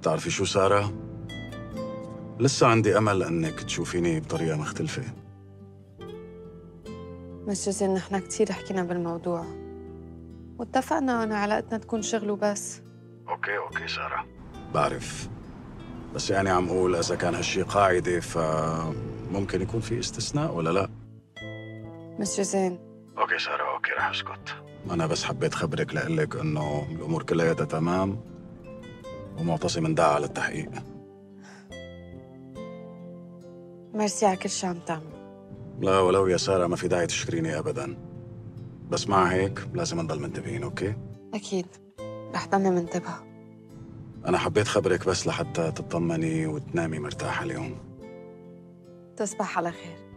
بتعرفي شو سارة؟ لسه عندي أمل أنك تشوفيني بطريقة مختلفة. بس جوزي نحن كتير حكينا بالموضوع واتفقنا أن علاقتنا تكون شغل وبس. أوكي سارة، بعرف، بس يعني عم أقول إذا كان هالشي قاعدة فممكن يكون في استثناء ولا لا؟ بس جوزين أوكي سارة، أوكي رح أسكت. أنا بس حبيت خبرك لقلك إنه الأمور كلها تمام ومعتصم اندعى على التحقيق. ميرسي على كل شي عم تعمل. لا ولو يا سارة، ما في داعي تشكريني أبداً، بس مع هيك لازم نضل منتبهين. أوكي؟ أكيد رح ضلني منتبهة. أنا حبيت خبرك بس لحتى تطمني وتنامي مرتاحة اليوم. تصبح على خير.